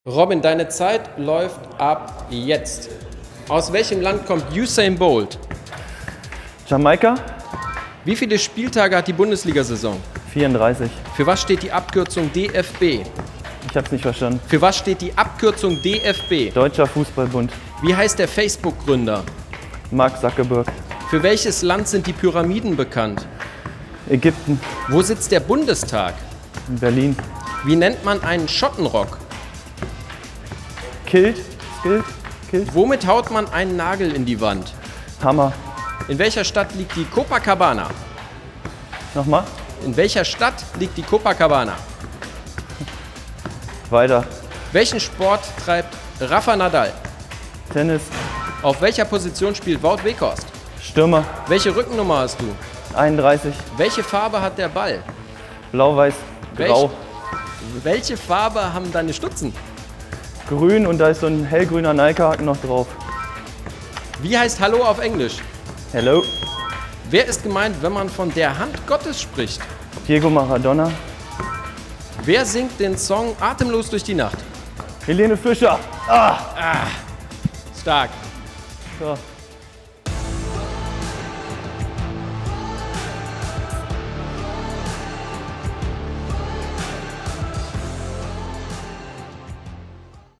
Robin, deine Zeit läuft ab jetzt. Aus welchem Land kommt Usain Bolt? Jamaika? Wie viele Spieltage hat die Bundesliga-Saison? 34. Für was steht die Abkürzung DFB? Ich hab's nicht verstanden. Für was steht die Abkürzung DFB? Deutscher Fußballbund. Wie heißt der Facebook-Gründer? Mark Zuckerberg. Für welches Land sind die Pyramiden bekannt? Ägypten. Wo sitzt der Bundestag? In Berlin. Wie nennt man einen Schottenrock? Kilt. Womit haut man einen Nagel in die Wand? Hammer. In welcher Stadt liegt die Copacabana? Nochmal. In welcher Stadt liegt die Copacabana? Weiter. Welchen Sport treibt Rafa Nadal? Tennis. Auf welcher Position spielt Wout Weghorst? Stürmer. Welche Rückennummer hast du? 31. Welche Farbe hat der Ball? Blau, weiß, grau. Welche Farbe haben deine Stutzen? Grün und da ist so ein hellgrüner Nike-Haken noch drauf. Wie heißt Hallo auf Englisch? Hello. Wer ist gemeint, wenn man von der Hand Gottes spricht? Diego Maradona. Wer singt den Song Atemlos durch die Nacht? Helene Fischer. Stark. So.